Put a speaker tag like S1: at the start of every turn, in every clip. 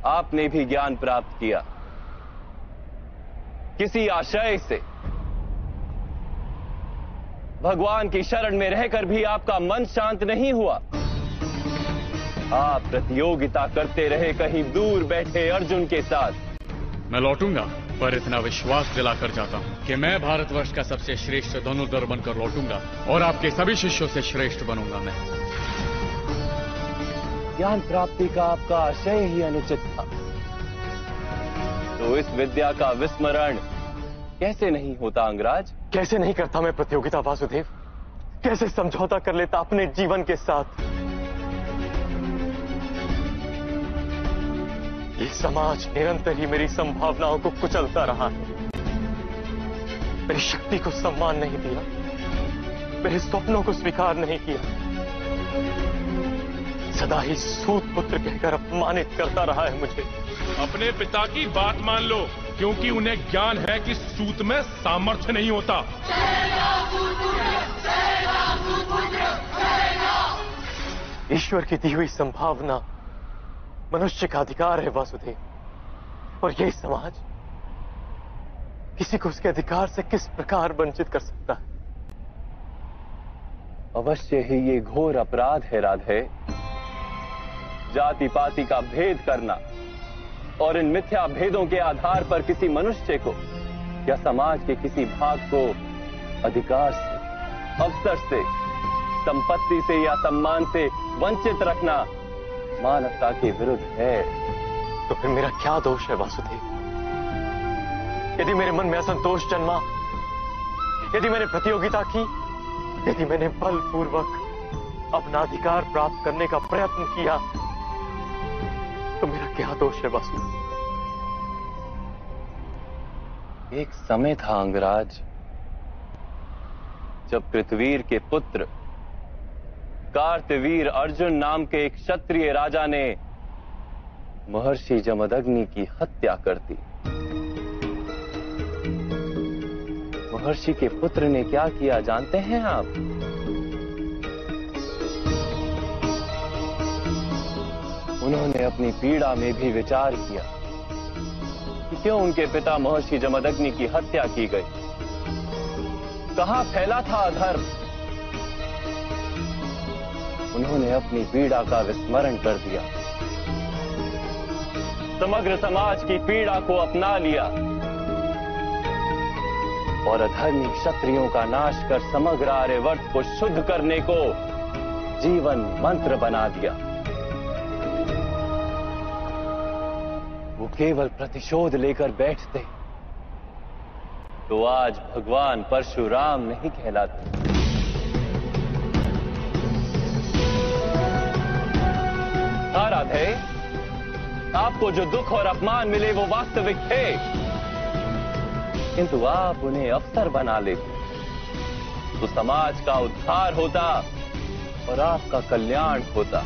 S1: आपने भी ज्ञान प्राप्त किया, किसी आशय से। भगवान की शरण में रहकर भी आपका मन शांत नहीं हुआ। आप प्रतियोगिता करते रहे कहीं दूर बैठे अर्जुन के साथ।
S2: मैं लौटूंगा, पर इतना विश्वास दिलाकर जाता हूं कि मैं भारतवर्ष का सबसे श्रेष्ठ धनुर्धर बनकर लौटूंगा और आपके सभी शिष्यों से श्रेष्ठ बनूंगा मैं।
S1: ज्ञान प्राप्ति का आपका आशय ही अनुचित था, तो इस विद्या का विस्मरण कैसे नहीं होता अंगराज?
S3: कैसे नहीं करता मैं प्रतियोगिता वासुदेव? कैसे समझौता कर लेता अपने जीवन के साथ? ये समाज निरंतर ही मेरी संभावनाओं को कुचलता रहा है, मेरी शक्ति को सम्मान नहीं दिया, मेरे स्वप्नों को स्वीकार नहीं किया, सदा ही सूत पुत्र कहकर अपमानित करता रहा है मुझे।
S4: अपने पिता की बात मान लो, क्योंकि उन्हें ज्ञान है कि सूत में सामर्थ्य नहीं होता।
S3: ईश्वर की दी हुई संभावना मनुष्य का अधिकार है वासुदेव, और यह समाज किसी को उसके अधिकार से किस प्रकार वंचित कर सकता है?
S1: अवश्य ही ये घोर अपराध है राधे, जाति पाति का भेद करना और इन मिथ्या भेदों के आधार पर किसी मनुष्य को या समाज के किसी भाग को अधिकार से, अवसर से, संपत्ति से या सम्मान से वंचित रखना मानवता के विरुद्ध है।
S3: तो फिर मेरा क्या दोष है वासुदेव? यदि मेरे मन में असंतोष जन्मा, यदि मैंने प्रतियोगिता की, यदि मैंने बलपूर्वक अपना अधिकार प्राप्त करने का प्रयत्न किया, तो मेरा क्या दोष है वासुदेव?
S1: एक समय था अंगराज जब कृतवीर के पुत्र कार्तवीर अर्जुन नाम के एक क्षत्रिय राजा ने महर्षि जमदग्नि की हत्या कर दी। महर्षि के पुत्र ने क्या किया जानते हैं आप? उन्होंने अपनी पीड़ा में भी विचार किया कि क्यों उनके पिता महर्षि जमदग्नि की हत्या की गई, कहां फैला था अधर्म। उन्होंने अपनी पीड़ा का विस्मरण कर दिया, समग्र समाज की पीड़ा को अपना लिया और अधर्मी क्षत्रियों का नाश कर समग्र आर्यवर्त को शुद्ध करने को जीवन मंत्र बना दिया। वो केवल प्रतिशोध लेकर बैठते तो आज भगवान परशुराम नहीं कहलाते। हाँ राधे, आपको जो दुख और अपमान मिले वो वास्तविक थे, किंतु आप उन्हें अवसर बना लेते तो समाज का उद्धार होता और आपका कल्याण होता।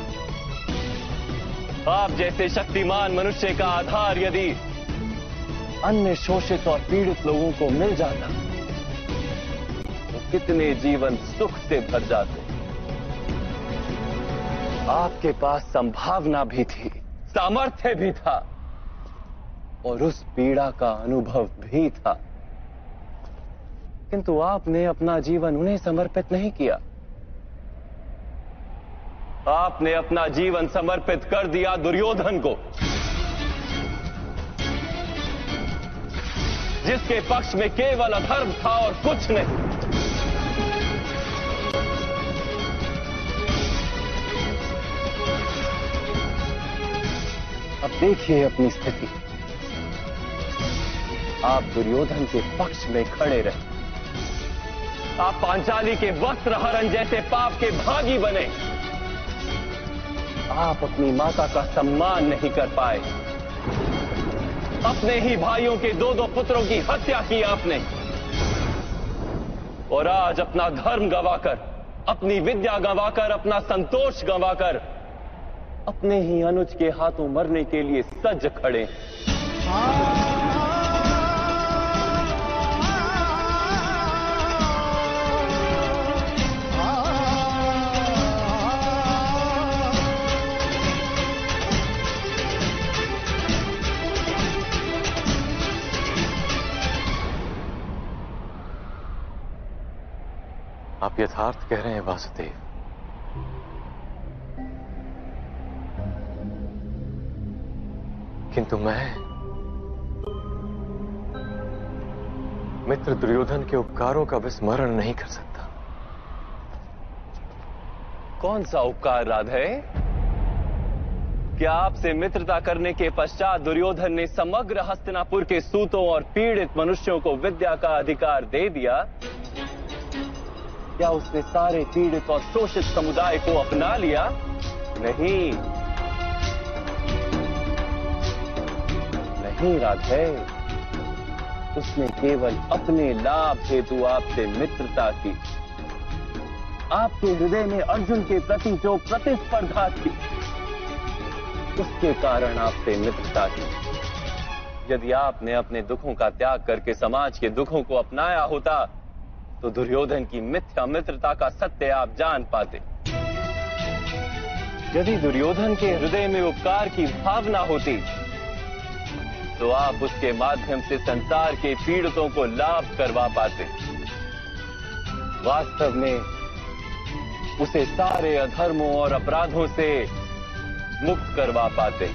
S1: आप जैसे शक्तिमान मनुष्य का आधार यदि अन्य शोषित और पीड़ित लोगों को मिल जाता तो कितने जीवन सुख से भर जाते। आपके पास संभावना भी थी, सामर्थ्य भी था और उस पीड़ा का अनुभव भी था, किंतु आपने अपना जीवन उन्हें समर्पित नहीं किया। आपने अपना जीवन समर्पित कर दिया दुर्योधन को, जिसके पक्ष में केवल अधर्म था और कुछ नहीं। अब देखिए अपनी स्थिति, आप दुर्योधन के पक्ष में खड़े रहे, आप पांचाली के वस्त्र हरण जैसे पाप के भागी बने, आप अपनी माता का सम्मान नहीं कर पाए, अपने ही भाइयों के दो दो पुत्रों की हत्या की आपने, और आज अपना धर्म गंवाकर, अपनी विद्या गंवाकर, अपना संतोष गंवाकर अपने ही अनुज के हाथों मरने के लिए सज खड़े।
S3: आप यथार्थ कह रहे हैं वासुदेव। किंतु मैं मित्र दुर्योधन के उपकारों का विस्मरण नहीं कर सकता।
S1: कौन सा उपकार राधे? क्या आपसे मित्रता करने के पश्चात दुर्योधन ने समग्र हस्तिनापुर के सूतों और पीड़ित मनुष्यों को विद्या का अधिकार दे दिया? क्या उसने सारे पीड़ित और शोषित समुदाय को अपना लिया? नहीं, नहीं राधे। उसने केवल अपने लाभ हेतु आपसे मित्रता की। आपके हृदय में अर्जुन के प्रति जो प्रतिस्पर्धा थी, उसके कारण आपसे मित्रता की। यदि आपने अपने दुखों का त्याग करके समाज के दुखों को अपनाया होता, तो दुर्योधन की मिथ्या मित्रता का सत्य आप जान पाते। यदि दुर्योधन के हृदय में उपकार की भावना होती, तो आप उसके माध्यम से संसार के पीड़ितों को लाभ करवा पाते। वास्तव में उसे सारे अधर्मों और अपराधों से मुक्त करवा पाते।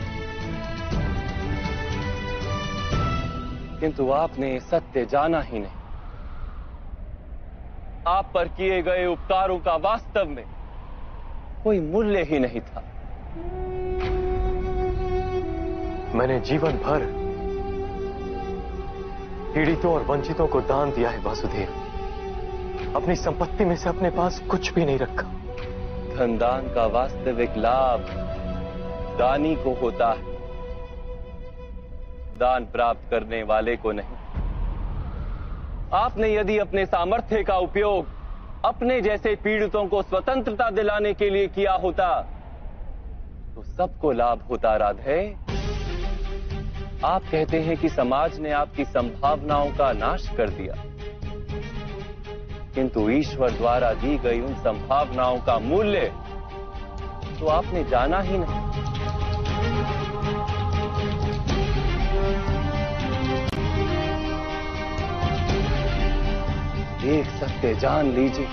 S1: किंतु आपने सत्य जाना ही नहीं। आप पर किए गए उपकारों का वास्तव में कोई मूल्य ही नहीं था।
S3: मैंने जीवन भर पीड़ितों और वंचितों को दान दिया है वासुदेव। अपनी संपत्ति में से अपने पास कुछ भी नहीं रखा।
S1: धनदान का वास्तविक लाभ दानी को होता है, दान प्राप्त करने वाले को नहीं। आपने यदि अपने सामर्थ्य का उपयोग अपने जैसे पीड़ितों को स्वतंत्रता दिलाने के लिए किया होता, तो सबको लाभ होता राधे। आप कहते हैं कि समाज ने आपकी संभावनाओं का नाश कर दिया, किंतु ईश्वर द्वारा दी गई उन संभावनाओं का मूल्य तो आपने जाना ही नहीं। एक सत्य जान लीजिए,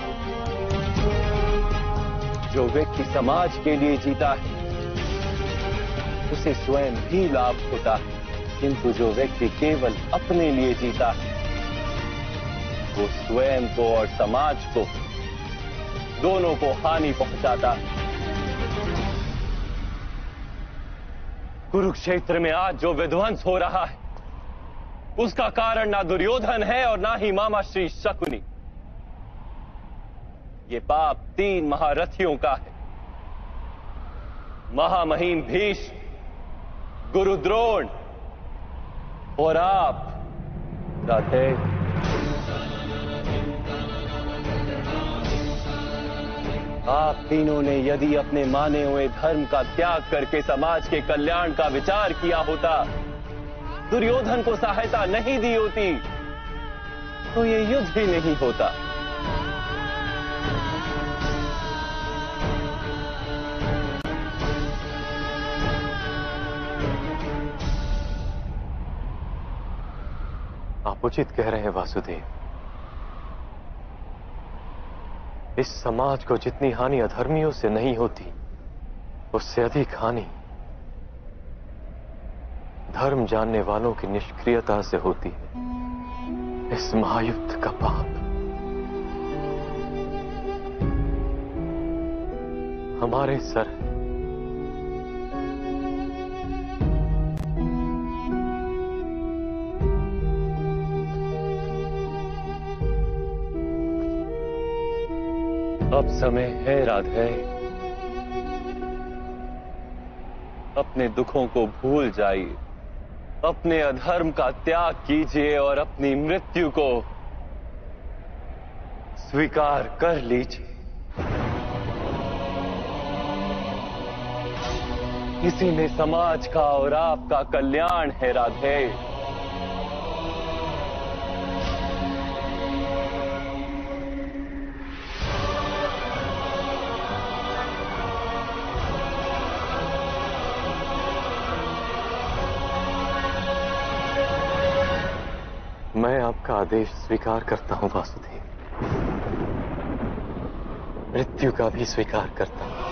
S1: जो व्यक्ति समाज के लिए जीता है उसे स्वयं भी लाभ होता है, किंतु जो व्यक्ति केवल अपने लिए जीता है वो स्वयं को और समाज को दोनों को हानि पहुंचाता है। कुरुक्षेत्र में आज जो विध्वंस हो रहा है, उसका कारण ना दुर्योधन है और ना ही मामा श्री शकुनी। ये पाप 3 महारथियों का है। महामहिम भीष्म, गुरु द्रोण और आप राधे। आप तीनों ने यदि अपने माने हुए धर्म का त्याग करके समाज के कल्याण का विचार किया होता, दुर्योधन को सहायता नहीं दी होती, तो ये युद्ध ही नहीं होता।
S3: आप उचित कह रहे हैं वासुदेव। इस समाज को जितनी हानि अधर्मियों से नहीं होती, उससे अधिक हानि धर्म जानने वालों की निष्क्रियता से होती है। इस महायुद्ध का पाप हमारे सर है।
S1: अब समय है राधे, अपने दुखों को भूल जाइए, अपने अधर्म का त्याग कीजिए और अपनी मृत्यु को स्वीकार कर लीजिए। इसी में समाज का और आपका कल्याण है राधे।
S3: मैं आपका आदेश स्वीकार करता हूं वासुदेव। मृत्यु का भी स्वीकार करता हूं।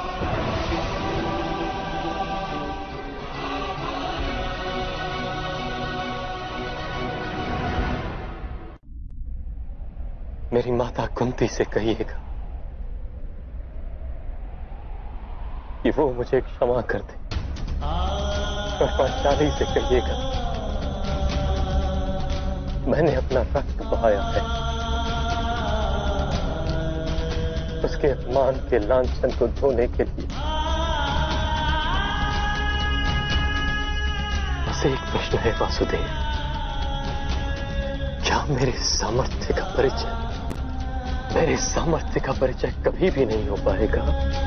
S3: मेरी माता कुंती से कहिएगा कि वो मुझे क्षमा कर दे। और पांचाली से कहिएगा मैंने अपना रक्त बहाया है, उसके अपमान के लांछन को धोने के लिए। बस एक प्रश्न है वासुदेव, क्या मेरे सामर्थ्य का परिचय कभी भी नहीं हो पाएगा?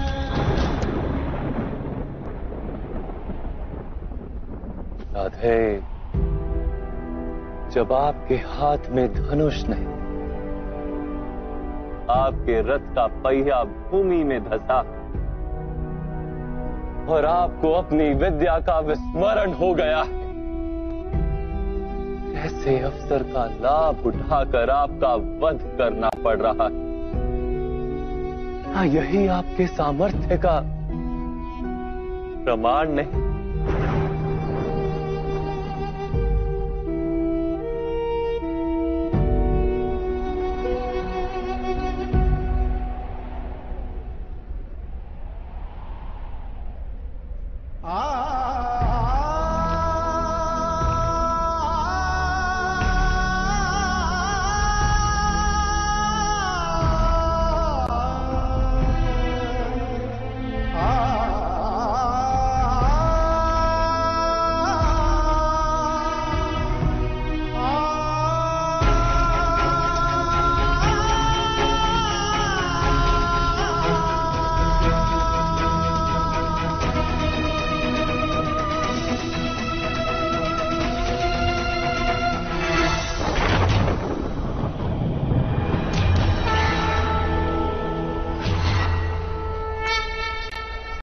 S1: राधे, जब आपके हाथ में धनुष नहीं, आपके रथ का पहिया भूमि में धंसा और आपको अपनी विद्या का विस्मरण हो गया, ऐसे अवसर का लाभ उठाकर आपका वध करना पड़ रहा है। क्या यही आपके सामर्थ्य का प्रमाण नहीं?